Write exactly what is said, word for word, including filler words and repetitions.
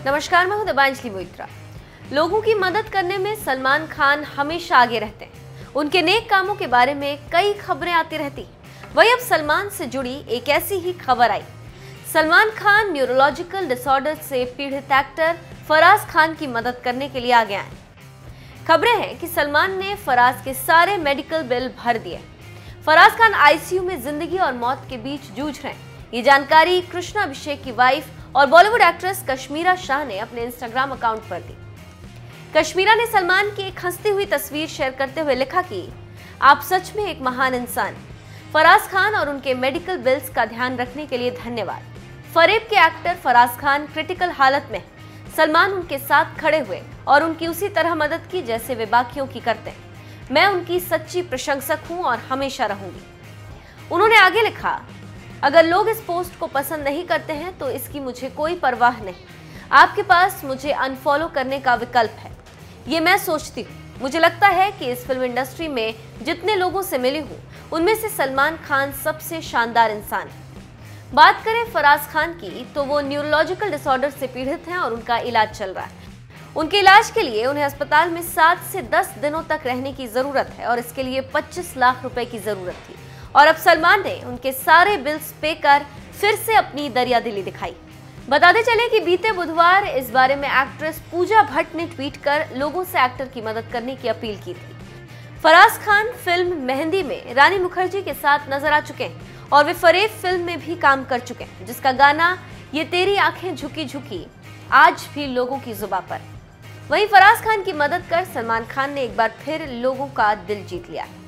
नमस्कार, मैं हूं दिबांजलि मोइत्रा। लोगों की मदद करने में सलमान खान हमेशा आगे रहते हैं। उनके नेक कामों के बारे में कई खबरें आती रहती। वहीं अब सलमान से जुड़ी एक ऐसी ही खबर आई। सलमान खान न्यूरोलॉजिकल डिसऑर्डर से पीड़ित एक्टर फराज खान की मदद करने के लिए आगे आए। खबरें हैं कि सलमान ने फराज के सारे मेडिकल बिल भर दिए। फराज खान आईसीयू में जिंदगी और मौत के बीच जूझ रहे हैं। ये जानकारी कृष्णा अभिषेक की वाइफ और बॉलीवुड एक्ट्रेस कश्मीरा शाह ने अपने इंस्टाग्राम अकाउंट पर दी। कश्मीरा ने सलमान की एक हंसती हुई तस्वीर शेयर करते हुए लिखा कि आप सच में एक महान इंसान। फराज खान और उनके मेडिकल बिल्स का ध्यान रखने के लिए धन्यवाद। फरेब के एक्टर फराज खान क्रिटिकल हालत में, सलमान उनके साथ खड़े हुए और उनकी उसी तरह मदद की जैसे वे बाकियों की करते हैं। मैं उनकी सच्ची प्रशंसक हूं और हमेशा रहूंगी। उन्होंने आगे लिखा, अगर लोग इस पोस्ट को पसंद नहीं करते हैं तो इसकी मुझे कोई परवाह नहीं। आपके पास मुझे अनफॉलो करने का विकल्प है, ये मैं सोचती हूँ। मुझे लगता है कि इस फिल्म इंडस्ट्री में जितने लोगों से मिली हूँ उनमें से सलमान खान सबसे शानदार इंसान है। बात करें फराज खान की तो वो न्यूरोलॉजिकल डिसऑर्डर से पीड़ित हैं और उनका इलाज चल रहा है। उनके इलाज के लिए उन्हें अस्पताल में सात से दस दिनों तक रहने की जरूरत है और इसके लिए पच्चीस लाख रुपए की जरूरत थी। और अब सलमान ने उनके सारे बिल्स पे कर फिर से अपनी दरियादिली दिखाई। बताते चले कि बीते बुधवार इस बारे में एक्ट्रेस पूजा भट्ट ने ट्वीट कर लोगों से एक्टर की मदद करने की अपील की थी। फराज खान फिल्म मेहंदी में रानी मुखर्जी के साथ नजर आ चुके हैं और वे फरेब फिल्म में भी काम कर चुके हैं, जिसका गाना ये तेरी आंखें झुकी झुकी आज भी लोगों की जुबां पर। वहीं फराज खान की मदद कर सलमान खान ने एक बार फिर लोगों का दिल जीत लिया।